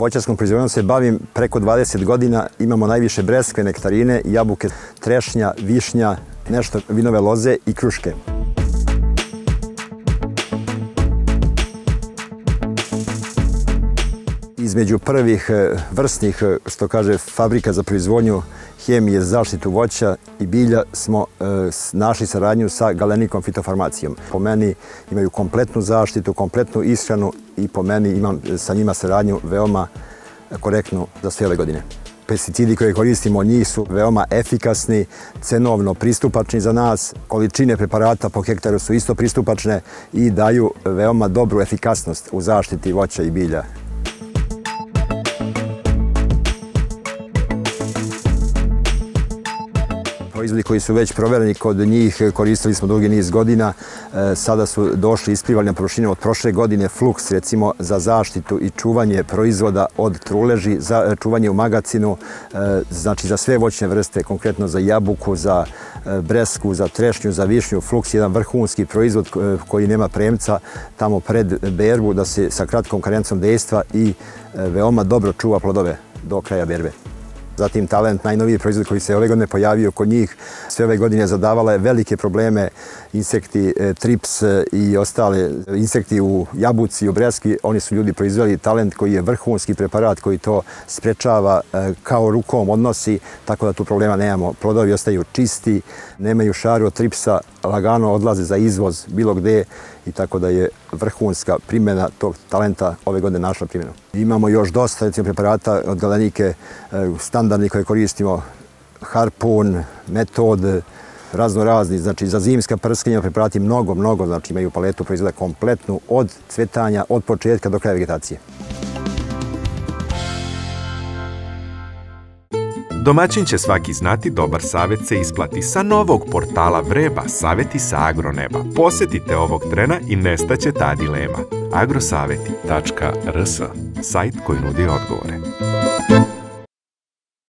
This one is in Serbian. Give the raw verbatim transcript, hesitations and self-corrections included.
Voćarskom proizvodnjom se bavim preko dvadeset godina. Imamo najviše breskve, nektarine, jabuke, trešnja, višnja, nešto vinove loze i kruške. Između prvih vrstnih, što kaže, fabrika za proizvodnju hemije za zaštitu voća i bilja smo e, našli saradnju sa Galenikom fitofarmacijom. Po meni imaju kompletnu zaštitu, kompletnu ishranu i po meni imam sa njima saradnju veoma korektnu za sve ove godine. Pesticidi koje koristimo od njih su veoma efikasni, cenovno pristupačni za nas, količine preparata po hektaru su isto pristupačne i daju veoma dobru efikasnost u zaštiti voća i bilja. Proizvodi koji su već provereni kod njih, koristili smo dugi niz godina, sada su došli isplivali na površine od prošle godine. Flux, recimo, za zaštitu i čuvanje proizvoda od truleži, za čuvanje u magacinu, znači za sve voćne vrste, konkretno za jabuku, za bresku, za trešnju, za višnju. Flux je jedan vrhunski proizvod koji nema premca tamo pred berbu, da se sa kratkom karencom dejstva i veoma dobro čuva plodove do kraja berbe. Zatim Talent, najnoviji proizvod koji se ove godine pojavio kod njih, sve ove godine zadavala je velike probleme, insekti, trips i ostale insekti u jabuci i u breski. Oni su ljudi proizveli Talent koji je vrhunski preparat koji to sprečava, kao rukom odnosi, tako da tu problema nemamo. Plodovi ostaju čisti, nemaju šaru od tripsa, lagano odlaze za izvoz bilo gde i tako da je vrhunska primjena tog Talenta ove godine našla primjenu. Imamo još dosta recimo, preparata od Galenike, standardni koje koristimo, Harpun, Metod, razno razni, znači za zimska prskanja preparati mnogo, mnogo, znači imaju paletu proizvoda kompletnu od cvetanja, od početka do kraja vegetacije. Domaćin će svaki znati, dobar savjet se isplati. Sa novog portala Vreba, savjeti sa agroneba. Posjetite ovog trena i nestaće ta dilema. agrosaveti tačka rs, sajt koji nudi odgovore.